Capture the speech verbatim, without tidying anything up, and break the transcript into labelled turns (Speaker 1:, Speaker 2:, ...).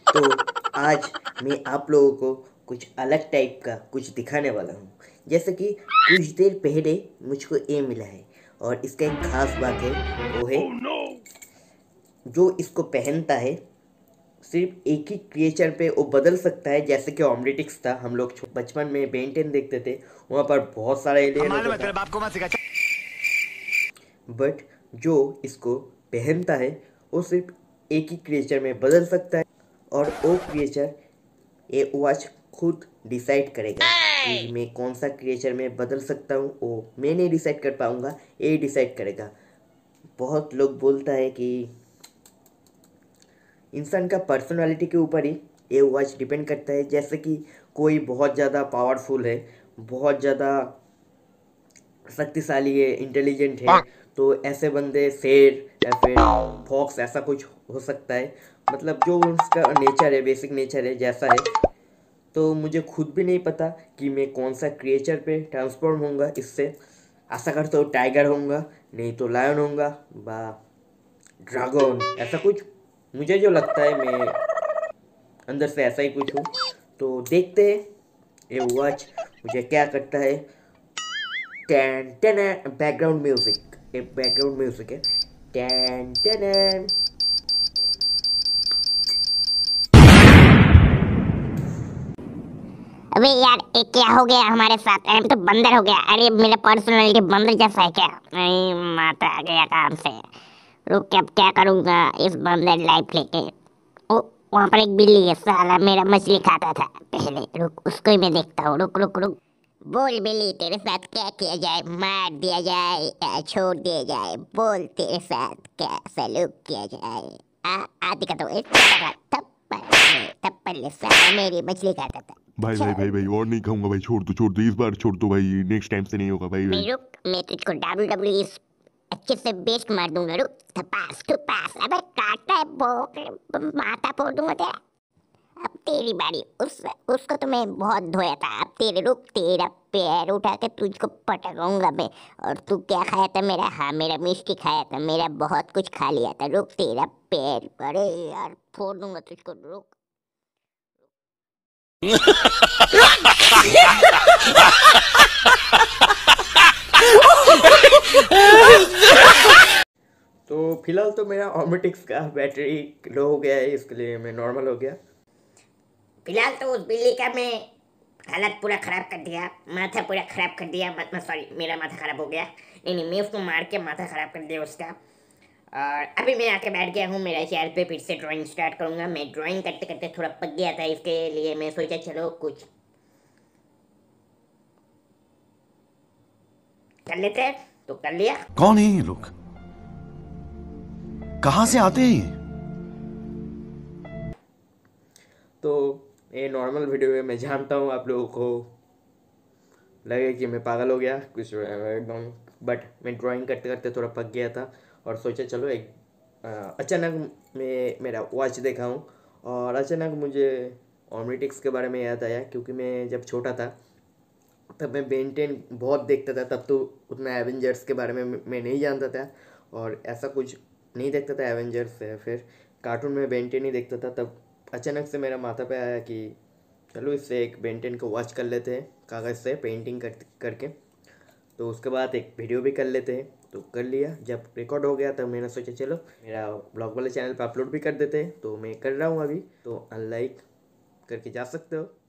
Speaker 1: तो आज मैं आप लोगों को कुछ अलग टाइप का कुछ दिखाने वाला हूँ। जैसे कि कुछ देर पहले मुझको ये मिला है और इसका एक खास बात है, वो है oh, no! जो इसको पहनता है सिर्फ एक ही क्रिएचर पे वो बदल सकता है। जैसे कि ऑमलेटिक्स था, हम लोग बचपन में बेन टेन देखते थे, वहाँ पर बहुत सारा एलियन होता था। बट जो इसको पहनता है वो सिर्फ एक ही क्रिएचर में बदल सकता है और वो क्रिएचर ये वॉच खुद डिसाइड करेगा कि मैं कौन सा क्रिएचर में बदल सकता हूँ। वो मैं नहीं डिसाइड कर पाऊँगा, ये डिसाइड करेगा। बहुत लोग बोलता है कि इंसान का पर्सनालिटी के ऊपर ही ये वॉच डिपेंड करता है। जैसे कि कोई बहुत ज़्यादा पावरफुल है, बहुत ज़्यादा शक्तिशाली है, इंटेलिजेंट है, तो ऐसे बंदे शेर या फिर फॉक्स ऐसा कुछ हो सकता है। मतलब जो उसका नेचर है, बेसिक नेचर है जैसा है। तो मुझे खुद भी नहीं पता कि मैं कौन सा क्रिएचर पे ट्रांसफॉर्म होऊंगा इससे। आशा करता हूँ टाइगर होऊंगा, नहीं तो लायन होऊंगा, बा ड्रैगन ऐसा कुछ। मुझे जो लगता है मैं अंदर से ऐसा ही कुछ हूँ। तो देखते हैं ये वॉच मुझे क्या करता है। टैन टैन बैकग्राउंड म्यूजिक, ये बैकग्राउंड म्यूजिक है। टैन टैन।
Speaker 2: अबे यार ये क्या हो गया हमारे साथ? अरे तो बंदर हो गया। अरे मेरा पर्सनालिटी बंदर जैसा है क्या? नहीं, माता आ गया काम से। रुक के अब क्या करूंगा इस बंदर लाइफ लेके। ओ वहाँ पर एक बिल्ली है, साला मेरा मछली खाता था पहले। रुक उसको ही मैं देखता हूँ। रुक रुक रुक। बोल बिल्ली, तेरे साथ क्या किया जाए? मार दिया जाए या छोड़ दिया जाए? बोल तेरे साथ क्या सलूक किया जाए? आ आ दिखा तो एक थप्पड़ थप्पड़ ले, साला मेरी मछली खाता था।
Speaker 3: भाई भाई भाई भाई और नहीं खाऊंगा भाई, छोड़ दो छोड़ दो, इस बार छोड़ दो भाई, नेक्स्ट टाइम से नहीं होगा भाई भाई।
Speaker 2: रुक, मैं तुझको डब्ल्यू डब्ल्यू ई अच्छे से बेस्ट मार दूंगा। रुक, थपास थपास। अबे काटता है भोंक, माथा फोड़ दूंगा तेरा। अब तेरी बारी। उस उसको तो मैं बहुत धोया था। अब तेरे, रुक, तेरा पैर उठा के तुझको पटकाऊंगा मैं। और तू क्या खाया था मेरा? हाँ, मेरा मिष्टी खाया था, मेरा बहुत कुछ खा लिया था। रुक, तेरा पैर, अरे यार फोड़ दूंगा तुझको। रुक।
Speaker 1: तो फिलहाल तो मेरा ऑमेटिक्स का बैटरी लो हो गया है, इसके लिए मैं नॉर्मल हो गया।
Speaker 2: फिलहाल तो उस बिल्ली का मैं हालत पूरा ख़राब कर दिया, माथा पूरा ख़राब कर दिया। मतलब सॉरी, मेरा माथा ख़राब हो गया। नहीं नहीं, मैं उसको मार के माथा ख़राब कर दिया उसका। और अभी मैं आके बैठ गया हूँ मेरा चेयर पे, फिर से ड्राइंग स्टार्ट करूँगा। मैं ड्राइंग करते करते थोड़ा पक गया था, इसके लिए मैं सोचा चलो कुछ कर लेते हैं। तो कर लिया।
Speaker 4: कौन है ये लोग? कहां से आते हैं ये?
Speaker 1: तो ये नॉर्मल वीडियो है, मैं जानता हूँ आप लोगों को लगे कि मैं पागल हो गया कुछ एकदम। बट मैं ड्राइंग करते करते थोड़ा पक गया था और सोचा चलो एक आ, अचानक मैं मेरा वॉच देखा हूँ और अचानक मुझे ऑमलेटिक्स के बारे में याद आया। क्योंकि मैं जब छोटा था तब मैं बेन टेन बहुत देखता था, तब तो उतना एवेंजर्स के बारे में मैं नहीं जानता था और ऐसा कुछ नहीं देखता था एवेंजर्स से। फिर कार्टून में बेन टेन ही देखता था। तब अचानक से मेरा माथा पे आया कि चलो इससे एक बेन टेन को वॉच कर लेते हैं कागज़ से पेंटिंग कर करके। तो उसके बाद एक वीडियो भी कर लेते हैं। तो कर लिया, जब रिकॉर्ड हो गया तब मैंने सोचा चलो मेरा ब्लॉग वाले चैनल पर अपलोड भी कर देते हैं। तो मैं कर रहा हूँ अभी, तो अनलाइक करके जा सकते हो।